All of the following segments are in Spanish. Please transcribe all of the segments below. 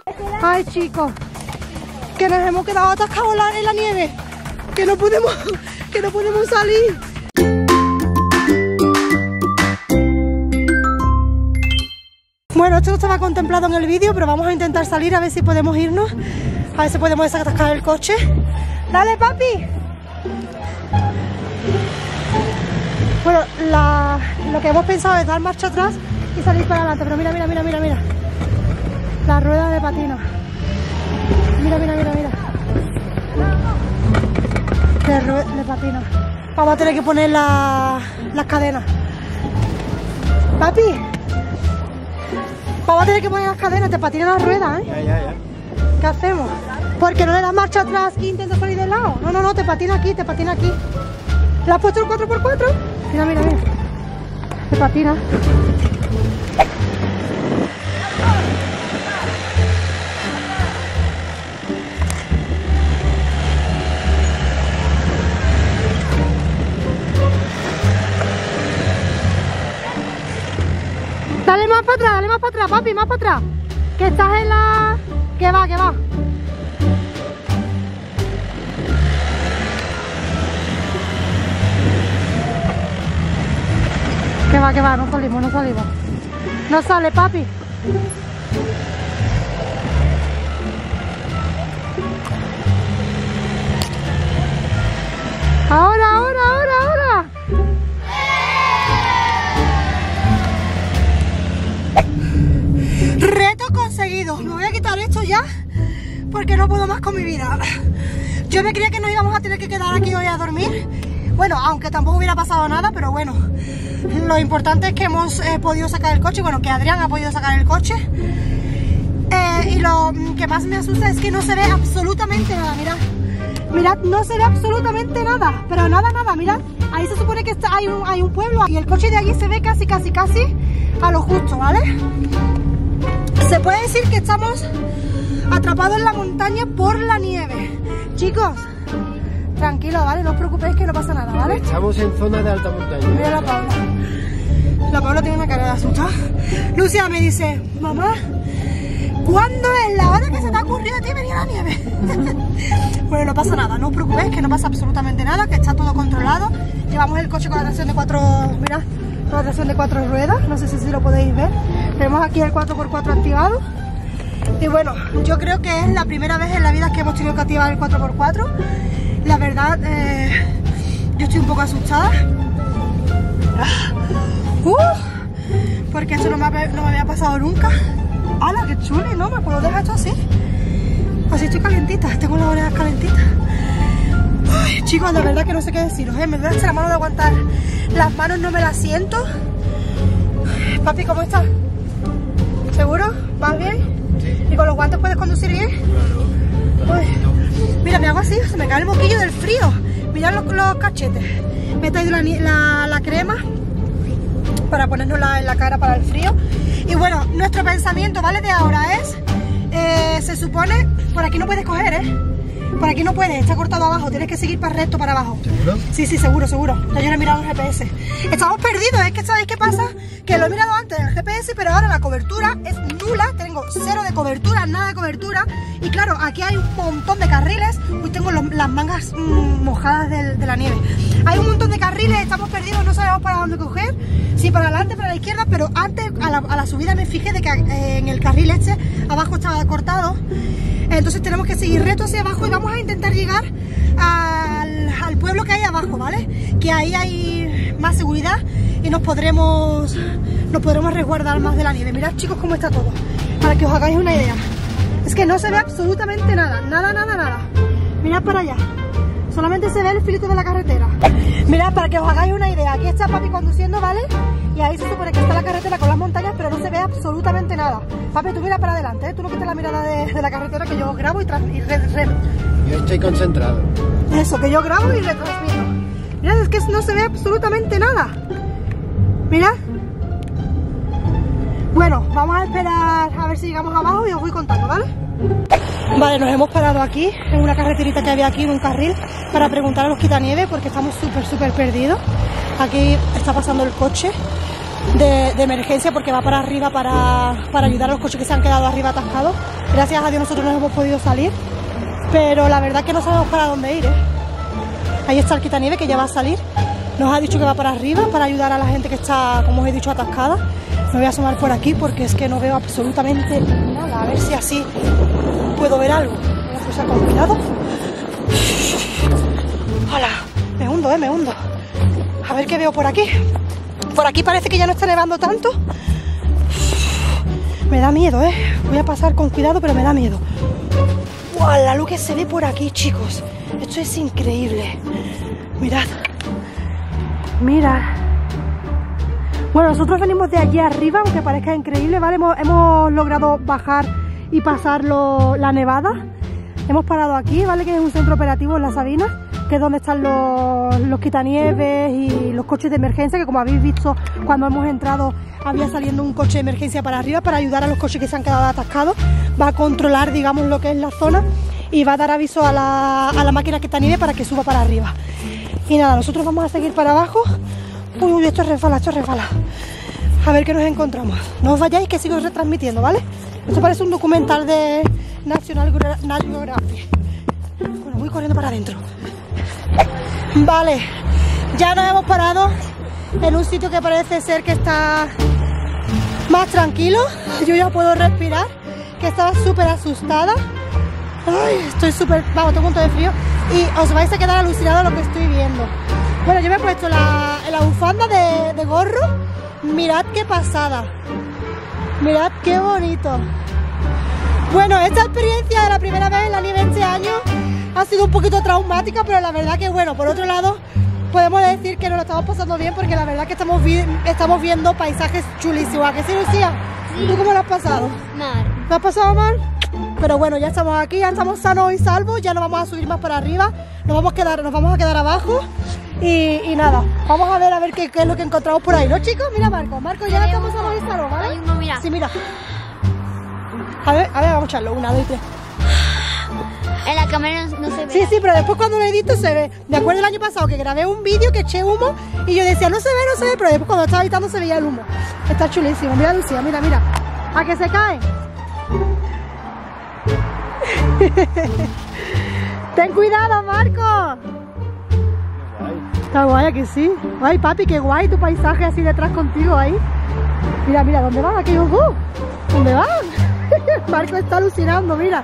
Ay, chicos, que nos hemos quedado atascados en la nieve, que no podemos salir. Bueno, esto no estaba contemplado en el vídeo, pero vamos a intentar salir a ver si podemos irnos, a ver si podemos desatascar el coche. ¡Dale, papi! Bueno, lo que hemos pensado es dar marcha atrás y salir para adelante, pero mira. La rueda de patina. Mira. De patina. Vamos a tener que poner las cadenas. Papi, vamos a tener que poner las cadenas, te patinan las ruedas, ¿eh? Ya. ¿Qué hacemos? ¿Por qué no le das marcha atrás e intentas salir del lado? No, te patina aquí. ¿Le has puesto el 4x4? Mira. Te patina. Dale más para atrás, papi, más para atrás. Que estás en la... Que va. Que va, no salimos. No sale, papi. Ahora. Reto conseguido. Me voy a quitar esto ya porque no puedo más con mi vida. Yo me creía que nos íbamos a tener que quedar aquí hoy a dormir. Bueno, aunque tampoco hubiera pasado nada, pero bueno, lo importante es que hemos podido sacar el coche, bueno, que Adrián ha podido sacar el coche. Y lo que más me asusta es que no se ve absolutamente nada, mirad, no se ve absolutamente nada, pero nada, mirad, ahí se supone que hay un pueblo y el coche de allí se ve casi a lo justo, ¿vale? Se puede decir que estamos atrapados en la montaña por la nieve, chicos. Tranquilo, ¿vale? No os preocupéis que no pasa nada, ¿vale? Estamos en zona de alta montaña. Mira la Paula. La Paula tiene una cara de asustada. Lucia me dice, mamá, ¿cuándo es la hora que se te ha ocurrido a ti venir a la nieve? Bueno, no pasa nada, no os preocupéis que no pasa absolutamente nada, que está todo controlado. Llevamos el coche con la tracción de 4, mirad, con la tracción de 4 ruedas, no sé si lo podéis ver. Tenemos aquí el 4x4 activado. Y bueno, yo creo que es la primera vez en la vida que hemos tenido que activar el 4x4. La verdad, yo estoy un poco asustada. Porque esto no me había pasado nunca. ¡Hala, qué chuli! ¿No? ¿Me puedo dejar esto así? Así estoy calentita, tengo las orejas calentitas. Ay, chicos, la verdad que no sé qué deciros, ¿eh? Me duele la mano de aguantar. Las manos no me las siento. Papi, ¿cómo estás? ¿Seguro? ¿Vas bien? Sí. ¿Y con los guantes puedes conducir bien? Claro. Uy. Mira, me hago así, se me cae el moquillo del frío. Mirad los cachetes. Me he traído la crema para ponérnosla en la cara para el frío. Y bueno, nuestro pensamiento, ¿vale? De ahora es, se supone, por aquí no puedes coger, ¿eh? Por aquí no puedes, está cortado abajo, tienes que seguir para recto para abajo. ¿Seguro? Sí, seguro. Ya yo lo he mirado en el GPS. Estamos perdidos, es que ¿sabéis qué pasa? Que lo he mirado antes en el GPS, pero ahora la cobertura es nula, tengo 0 de cobertura, nada de cobertura. Y claro, aquí hay un montón de carriles, uy, tengo las mangas mojadas de la nieve. Hay un montón de carriles, estamos perdidos, no sabemos para dónde coger, si para adelante, para la izquierda, pero antes a la subida me fijé de que en el carril este, abajo estaba cortado. Entonces tenemos que seguir recto hacia abajo y vamos a intentar llegar al pueblo que hay abajo, ¿vale? Que ahí hay más seguridad y nos podremos resguardar más de la nieve. Mirad, chicos, cómo está todo, para que os hagáis una idea. Es que no se ve absolutamente nada. Mirad para allá, solamente se ve el filito de la carretera. Mirad, para que os hagáis una idea, aquí está papi conduciendo, ¿vale? Y ahí se supone que está la carretera con las montañas, pero no se ve absolutamente nada. Papi, tú mira para adelante, ¿eh? Tú no quites la mirada de la carretera, que yo grabo y Yo estoy concentrado. Eso, que yo grabo y retransmito. Mirad, es que no se ve absolutamente nada. Mirad. Bueno, vamos a esperar a ver si llegamos abajo y os voy contando, ¿vale? Vale, nos hemos parado aquí, en una carreterita que había aquí, en un carril, para preguntar a los quitanieves porque estamos súper perdidos. Aquí está pasando el coche, de emergencia porque va para arriba para ayudar a los coches que se han quedado arriba atascados. Gracias a Dios nosotros no hemos podido salir, pero la verdad es que no sabemos para dónde ir, ¿eh? Ahí está el quitanieve que ya va a salir. Nos ha dicho que va para arriba para ayudar a la gente que está, como os he dicho, atascada. Me voy a asomar por aquí porque es que no veo absolutamente nada. A ver si así puedo ver algo. Voy a cruzar con cuidado. Hola, me hundo, me hundo. A ver qué veo por aquí. Por aquí parece que ya no está nevando tanto. Me da miedo, Voy a pasar con cuidado, pero me da miedo. ¡Wow! La luz que se ve por aquí, chicos. Esto es increíble. Mirad. Mirad. Bueno, nosotros venimos de allí arriba, aunque parezca increíble, ¿vale? Hemos logrado bajar y pasar la nevada. Hemos parado aquí, ¿vale? Que es un centro operativo en La Sabina, que es donde están los quitanieves y los coches de emergencia, que como habéis visto cuando hemos entrado había saliendo un coche de emergencia para arriba para ayudar a los coches que se han quedado atascados. Va a controlar, digamos, lo que es la zona y va a dar aviso a la máquina quitanieve para que suba para arriba. Y nada, nosotros vamos a seguir para abajo. Uy, esto resbala, A ver qué nos encontramos. No os vayáis que sigo retransmitiendo, ¿vale? Esto parece un documental de National Geographic. Bueno, voy corriendo para adentro. Vale, ya nos hemos parado en un sitio que parece ser que está más tranquilo. Yo ya puedo respirar, que estaba súper asustada. Ay, estoy súper, vamos, tengo un montón de frío y os vais a quedar alucinados de lo que estoy viendo. Bueno, yo me he puesto la bufanda de gorro. Mirad qué pasada. Mirad qué bonito. Bueno, esta experiencia de la primera vez en la nieve este año ha sido un poquito traumática, pero la verdad que bueno, por otro lado podemos decir que nos lo estamos pasando bien porque la verdad que estamos viendo paisajes chulísimos. ¿A qué sí, Lucía? Sí. ¿Tú cómo lo has pasado? Mal. ¿Lo has pasado mal? Pero bueno, ya estamos aquí, ya estamos sanos y salvos, ya no vamos a subir más para arriba, nos vamos a quedar abajo y nada, vamos a ver qué es lo que encontramos por ahí, ¿no, chicos? Mira, Marco, ya estamos sanos y salvos, ¿vale? No, mira. Sí, mira. A ver, vamos a echarlo, 1, 2 y 3. En la cámara no se ve. Sí, pero después cuando lo edito se ve. Me acuerdo el año pasado que grabé un vídeo que eché humo y yo decía, no se ve, pero después cuando estaba editando se veía el humo. Está chulísimo, mira Lucía, mira. ¿A que se cae? Ten cuidado, Marco. Está guay, ¿a que sí? Ay, papi, qué guay tu paisaje así detrás contigo ahí. Mira, ¿dónde van? Aquí, ¿dónde van? Marco está alucinando, mira.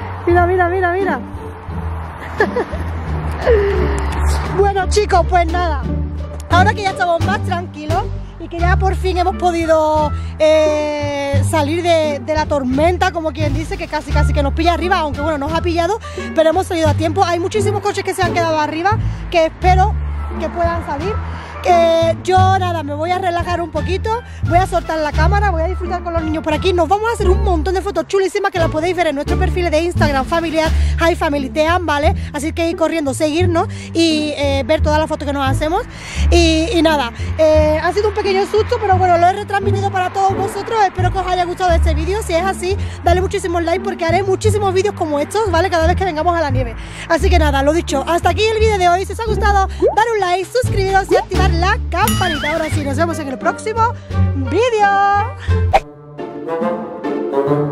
Bueno, chicos, pues nada. Ahora que ya estamos más tranquilos y que ya por fin hemos podido salir de la tormenta, como quien dice, que casi que nos pilla arriba, aunque bueno, nos ha pillado, pero hemos salido a tiempo. Hay muchísimos coches que se han quedado arriba, que espero que puedan salir. Yo nada, me voy a relajar un poquito, voy a soltar la cámara, voy a disfrutar con los niños por aquí. Nos vamos a hacer un montón de fotos chulísimas que las podéis ver en nuestro perfil de Instagram familiar Hi Family Team, ¿vale? Así que ir corriendo, seguirnos y ver todas las fotos que nos hacemos. Y nada, ha sido un pequeño susto, pero bueno, lo he retransmitido para todos vosotros. Espero que os haya gustado este vídeo. Si es así, dale muchísimos likes porque haré muchísimos vídeos como estos, ¿vale? Cada vez que vengamos a la nieve. Así que nada, lo dicho, hasta aquí el vídeo de hoy. Si os ha gustado, dar un like, suscribiros y activar la campanita. Ahora sí, nos vemos en el próximo vídeo.